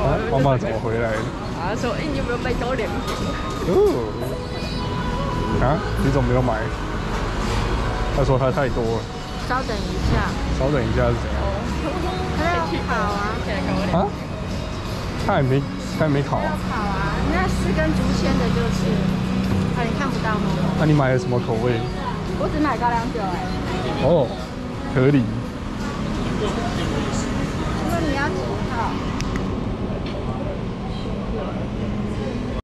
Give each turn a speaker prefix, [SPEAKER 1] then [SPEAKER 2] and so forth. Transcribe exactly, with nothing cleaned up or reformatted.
[SPEAKER 1] 啊，妈妈怎么回来的？
[SPEAKER 2] 啊，说，哎，你有没有买高粱酒？
[SPEAKER 1] 哦，啊，你怎么没有买？他说他太多了。
[SPEAKER 3] 稍等一下，
[SPEAKER 1] 稍等一下是怎样？
[SPEAKER 3] 他要烤啊，
[SPEAKER 1] 啊？他还没，他还没烤啊？
[SPEAKER 3] 烤啊，那四根竹签的就是，啊，你看不到吗？
[SPEAKER 1] 那、啊、你买了什么口味？
[SPEAKER 3] 我只买高粱酒哎。
[SPEAKER 1] 哦，合理。